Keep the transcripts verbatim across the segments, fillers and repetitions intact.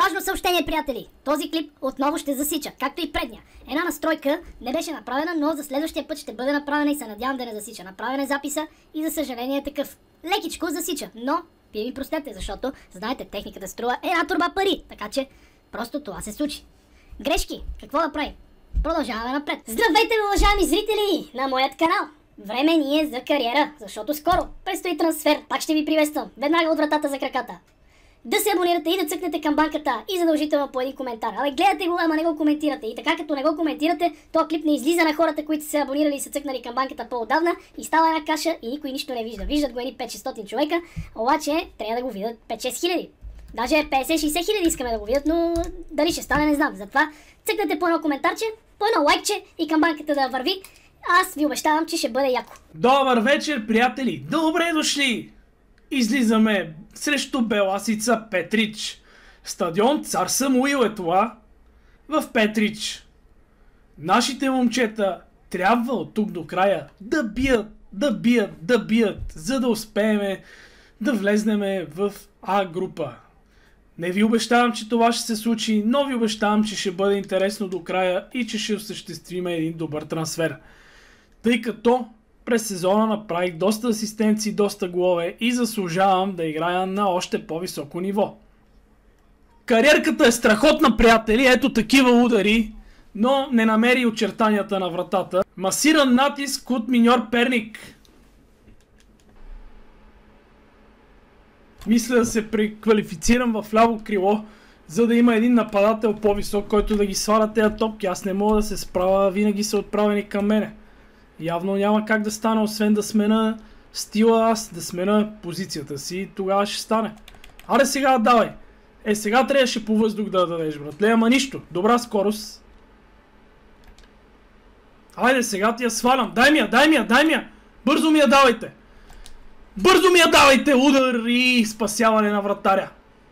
Важно съобщение, приятели! Този клип отново ще засича, както и предния. Една настройка не беше направена, но за следващия път ще бъде направена и се надявам да не засича. Направен е записа и за съжаление е такъв. Лекичко засича, но вие ми простете, защото знаете, техниката струва една турба пари, така че просто това се случи. Грешки, какво да правим? Продължаваме напред. Здравейте, уважаеми зрители на моят канал! Време ни е за кариера, защото скоро предстои трансфер. Пак ще ви приветствам, веднага от вратата за краката. Да се абонирате и да цъкнете камбанката и задължително по един коментар. Абе, гледате го, ама не го коментирате. И така като не го коментирате, то клип не излиза на хората, които се абонирали и са цъкнали камбанката по-отдавна и става една каша и никой нищо не вижда. Виждат го едни пет-шестстотин човека, обаче трябва да го видят пет-шест хиляди. Даже петдесет-шейсет хиляди искаме да го видят, но дали ще стане не знам. Затова цъкнете по едно коментарче, по едно лайкче и камбанката да върви. Аз ви обещавам, че ще бъде яко. Добър вечер, приятели! Добре дошли! Излизаме срещу Беласица Петрич. Стадион Цар Самуил е това. В Петрич. Нашите момчета трябва от тук до края да бият, да бият, да бият, за да успеем да влезнем в А група. Не ви обещавам, че това ще се случи, но ви обещавам, че ще бъде интересно до края и че ще осъществим един добър трансфер. Тъй като през сезона направих доста асистенции, доста голове и заслужавам да играя на още по-високо ниво. Кариерката е страхотна, приятели, ето такива удари, но не намери очертанията на вратата. Масиран натиск от миньор Перник. Мисля да се преквалифицирам в ляво крило, за да има един нападател по-висок, който да ги сваля тези топки. Аз не мога да се справя, винаги са отправени към мене. Явно няма как да стане, освен да смена стила аз, да смена позицията си и тогава ще стане. Аре сега давай! Е, сега трябваше по въздух да дадеш, братле, ама нищо. Добра скорост. Айде, сега ти я свалям. Дай ми я, дай ми я, дай ми я! Бързо ми я давайте! Бързо ми я давайте! Удар и спасяване на вратаря.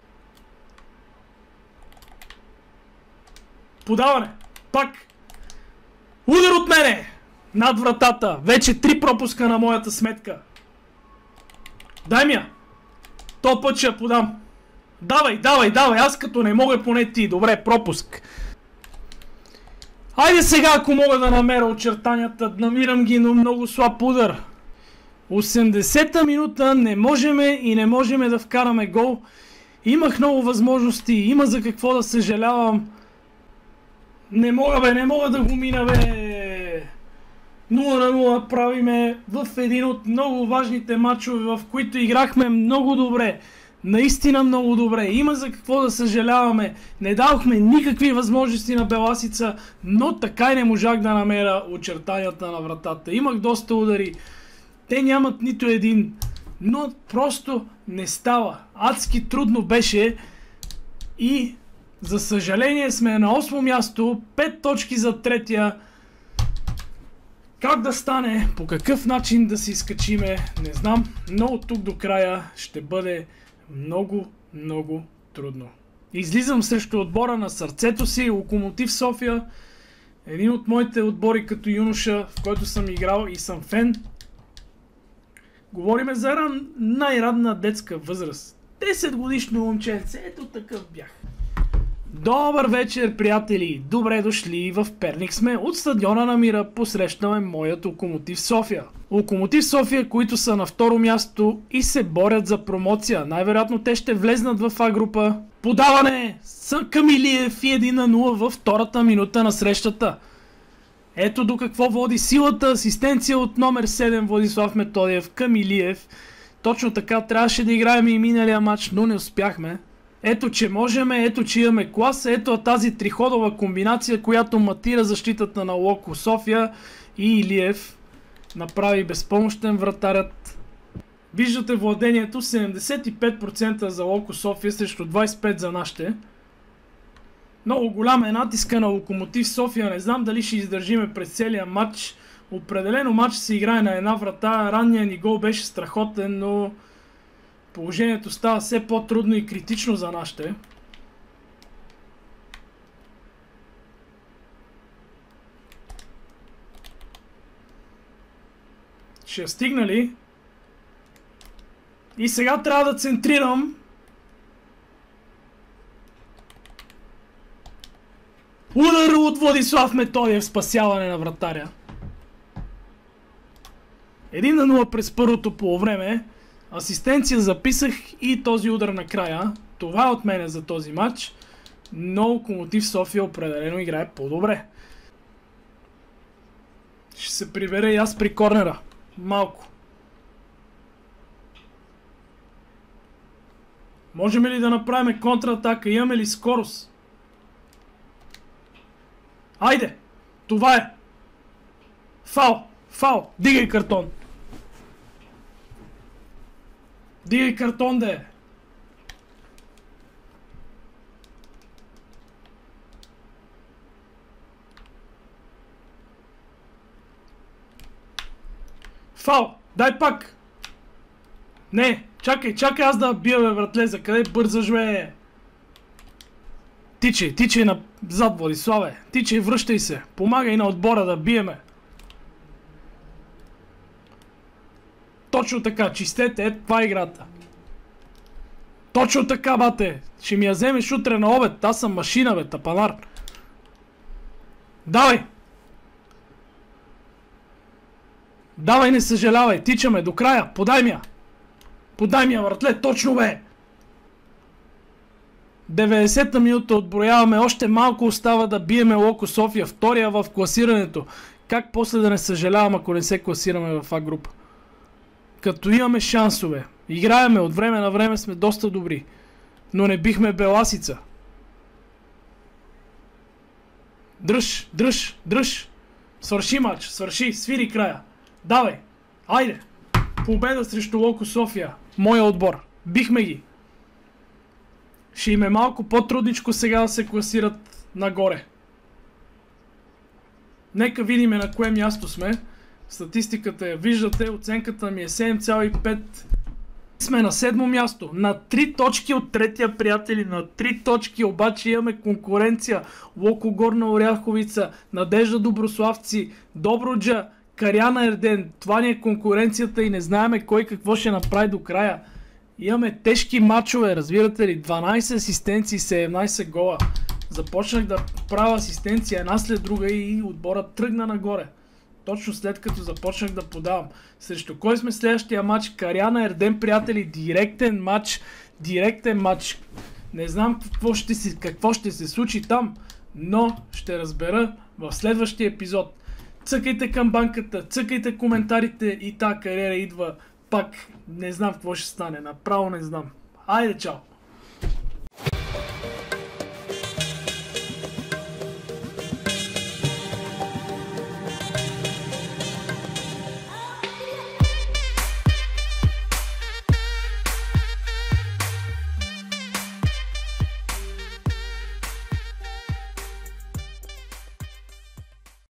Подаване. Пак. Удар от мене! Над вратата. Вече три пропуска на моята сметка. Дай ми я. То път ще я подам. Давай, давай, давай. Аз като не мога, поне ти. Добре, пропуск. Хайде сега, ако мога да намеря очертанията. Намирам ги, но много слаб удар. осемдесета минута. Не можем и не можем да вкараме гол. Имах много възможности. Има за какво да съжалявам. Не мога, бе, не мога да го мина, бе. нула на нула правиме в един от много важните матчове, в които играхме много добре. Наистина много добре. Има за какво да съжаляваме. Не дадохме никакви възможности на Беласица, но така и не можах да намеря очертанията на вратата. Имах доста удари. Те нямат нито един. Но просто не става. Адски трудно беше и за съжаление сме на осмо място. пет точки за третия. Как да стане, по какъв начин да се изкачиме, не знам, но от тук до края ще бъде много, много трудно. Излизам срещу отбора на сърцето си, Локомотив София, един от моите отбори като юноша, в който съм играл и съм фен. Говориме за ран... най-ранна детска възраст. десет годишно момченце, ето такъв бях. Добър вечер, приятели! Добре дошли, в Перник сме. От стадиона на Мира посрещаме моят Локомотив София. Локомотив София, които са на второ място и се борят за промоция. Най-вероятно те ще влезнат в А група. Подаване с Камилиев и едно на нула във втората минута на срещата. Ето до какво води силата. Асистенция от номер седем Владислав Методиев, Камилиев. Точно така трябваше да играем и миналия матч, но не успяхме. Ето, че можем, ето, че имаме клас, ето тази триходова комбинация, която матира защитата на Локо София и Илиев направи безпомощен вратарят. Виждате владението, седемдесет и пет процента за Локо София срещу двадесет и пет процента за нашите. Много голям е натиска на Локомотив София, не знам дали ще издържиме през целия матч. Определено матч се играе на една врата, ранният ни гол беше страхотен, но положението става все по-трудно и критично за нашите. Ще стигна ли? И сега трябва да центрирам. Владислав Методиев спасяване на вратаря. Един на нула през първото полувреме. Асистенция записах и този удар накрая. Това е от мене за този матч. Но Локомотив София определено играе по-добре. Ще се прибера и аз при корнера. Малко. Можем ли да направим контратака? Имаме ли скорост? Айде! Това е! Фал! Фал! Дигай картон! Дигай картон, да е! Фал! Дай пак! Не! Чакай, чакай аз да бия, бе, братле, за къде бързаш, бе? Тичай, тичай назад, Владиславе. Тичай, връщай се. Помагай на отбора да биеме. Точно така, чистете, ето това е играта. Точно така, бате. Ще ми я вземеш утре на обед. Аз съм машина, бе, тапанар. Давай! Давай, не съжалявай, тичаме до края. Подай ми я. Подай ми я, братле, точно, бе. деветдесета минута отброяваме, още малко остава да биеме Локо София, втория в класирането. Как после да не съжалявам, ако не се класираме в А група? Като имаме шансове, играеме, от време на време сме доста добри, но не бихме Беласица. Дръж, дръж, дръж. Свърши матч, свърши, свири края. Давай, айде. Победа срещу Локо София, моя отбор. Бихме ги. Ще им е малко по-трудничко сега да се класират нагоре. Нека видим на кое място сме. Статистиката я виждате, оценката ми е седем цяло и пет. Сме на седмо място. На три точки от третия, приятели. На три точки обаче имаме конкуренция. Локо Горна Оряховица, Надежда Доброславци, Добруджа, Каряна Ерден. Това ни е конкуренцията и не знаеме кой какво ще направи до края. Имаме тежки матчове, разбирате ли? дванайсет асистенции, седемнайсет гола. Започнах да правя асистенция една след друга и отборът тръгна нагоре. Точно след като започнах да подавам. Срещу кой сме следващия матч? Каряна Ерден, приятели. Директен матч. Директен матч. Не знам какво ще се, какво ще се случи там, но ще разбера в следващия епизод. Цъкайте камбанката, цъкайте коментарите и тази кариера идва пак. Не знам какво ще стане. Направо не знам. Айде, чао!